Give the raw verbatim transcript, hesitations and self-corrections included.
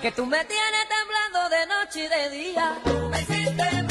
Que tú me tienes temblando de noche y de día. Tú me hiciste